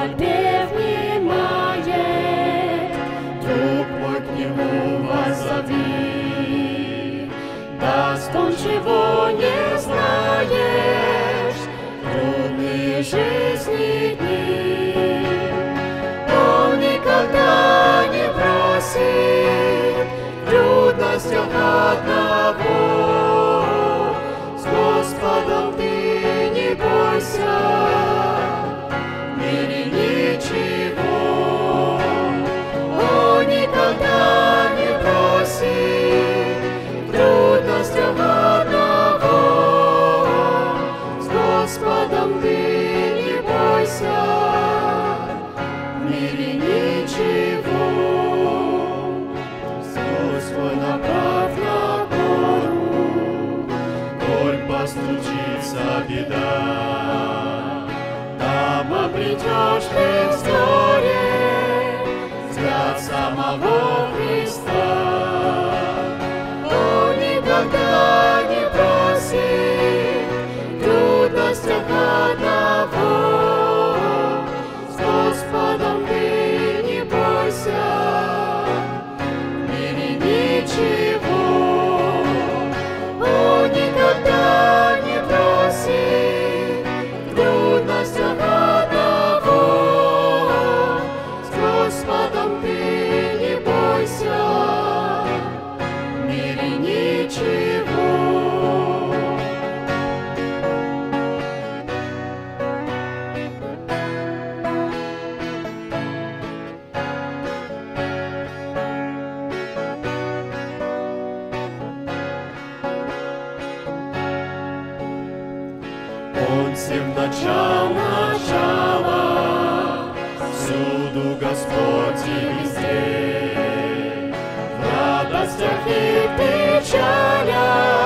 мольбе внимает, друг мой, к нему воззови. Даст он, чего не знаешь, трудные жизни дни. Он никогда не бросит в трудностях одного. С Господом ты не бойся, в мире ничего. Он никогда не бросит в трудностях одного. С Господом ты не бойся, в мире ничего. Взор свой направь на гору, коль постучится беда. Там обретешь ты вскоре взгляд самого Христа. Он никогда не бросит в трудностях одного. С Господом ты не бойся, в мире ничего. Он никогда не бросит в трудностях одного. С Господом ты не бойся, в мире ничего. Он всем начал начало, всюду Господь и везде, в радостях и печалях.